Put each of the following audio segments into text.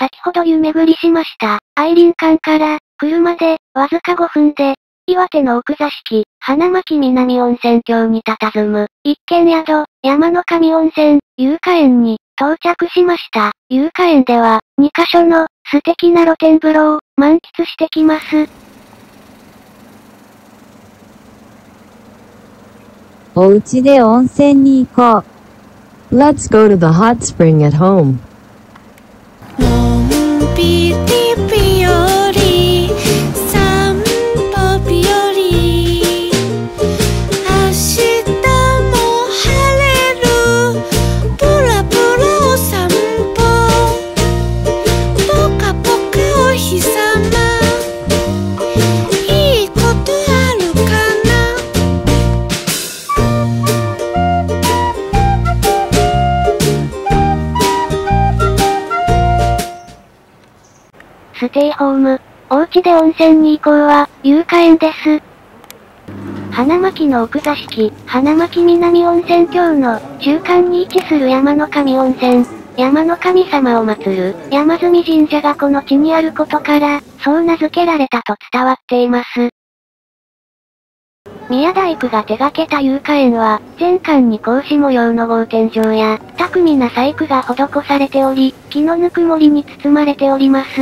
先ほど湯巡りしました、愛林館から、車で、わずか5分で、岩手の奥座敷、花巻南温泉郷に佇む、一軒宿、山の神温泉、有花園に、到着しました。有花園では、2カ所の、素敵な露天風呂を、満喫してきます。 お家で温泉に行こう。Let's go to the hot spring at home. のんびり日和、散歩日和、明日も晴れる、ぷらぷらお散歩、ぽかぽかお日さま、いいことあるかな。 ステイホーム、お家で温泉に行こうは、有花園です。花巻の奥座敷、花巻南温泉郷の中間に位置する山の神温泉。山の神様を祀る山住神社がこの地にあることから、そう名付けられたと伝わっています。宮大工が手掛けた有花園は、全館に格子模様の格天井や、巧みな細工が施されており、木のぬくもりに包まれております。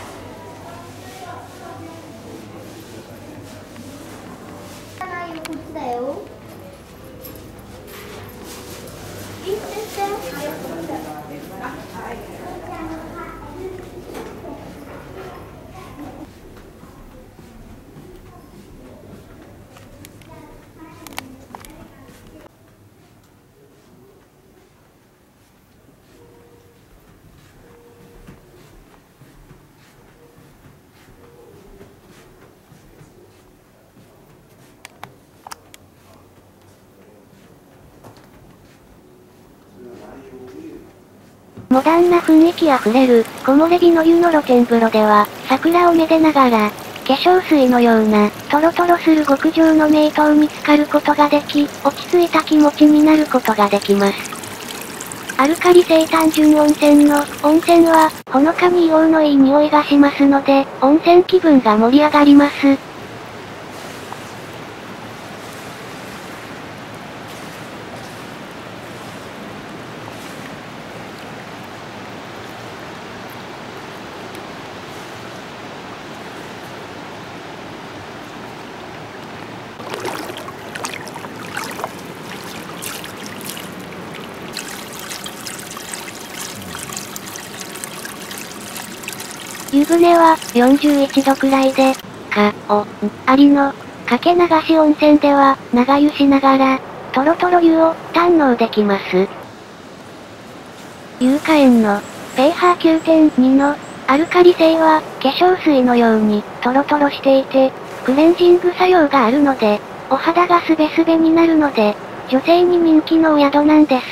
モダンな雰囲気あふれる、木漏れ日の湯の露天風呂では、桜をめでながら、化粧水のような、トロトロする極上の名湯に浸かることができ、落ち着いた気持ちになることができます。アルカリ性単純温泉の、温泉は、ほのかに硫黄のいい匂いがしますので、温泉気分が盛り上がります。湯船は41度くらいで、ありの、かけ流し温泉では、長湯しながら、トロトロ湯を堪能できます。有花園の、pH9.2 の、アルカリ性は、化粧水のように、トロトロしていて、クレンジング作用があるので、お肌がスベスベになるので、女性に人気のお宿なんです。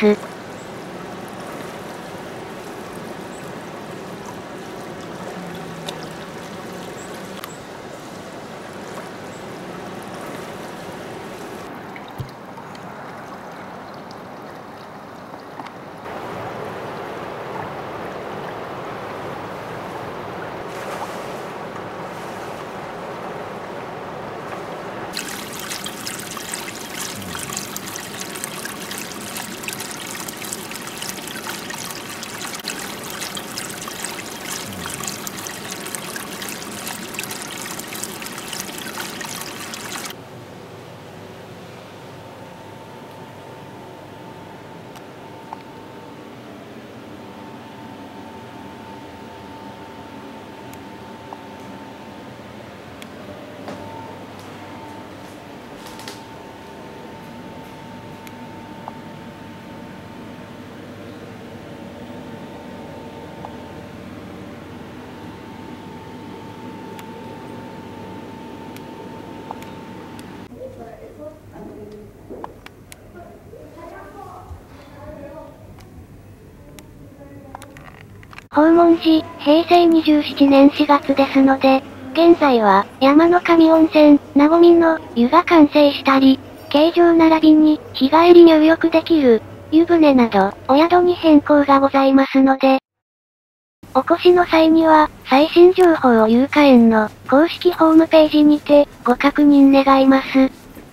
訪問時、平成27年4月ですので、現在は、山の神温泉、なごみの湯が完成したり、形状並びに、日帰り入浴できる、湯船など、お宿に変更がございますので、 お越しの際には、最新情報を有花園の公式ホームページにて、ご確認願います。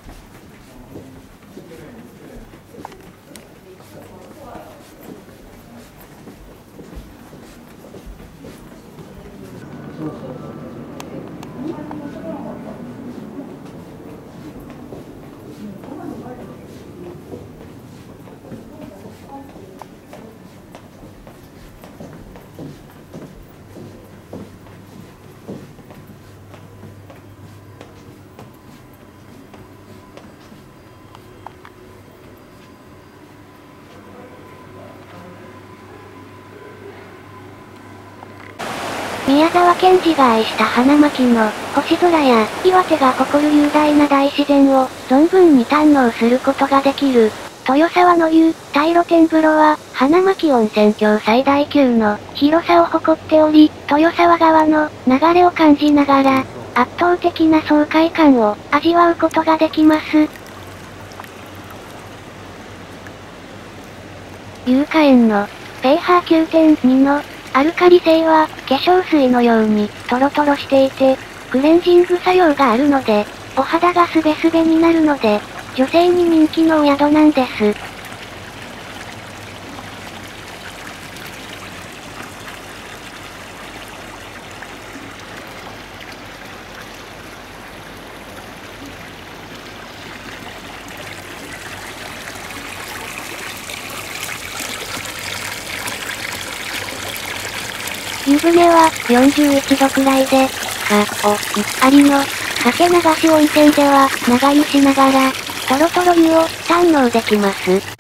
宮沢賢治が愛した花巻の星空や岩手が誇る雄大な大自然を存分に堪能することができる豊沢の湯大露天風呂は花巻温泉郷最大級の広さを誇っており、豊沢川の流れを感じながら圧倒的な爽快感を味わうことができます。有花園のpH9.2 のアルカリ性は、化粧水のように、トロトロしていて、クレンジング作用があるので、お肌がスベスベになるので、女性に人気のお宿なんです。湯船は41度くらいで、ありの、かけ流し温泉では、長湯しながら、トロトロ湯を堪能できます。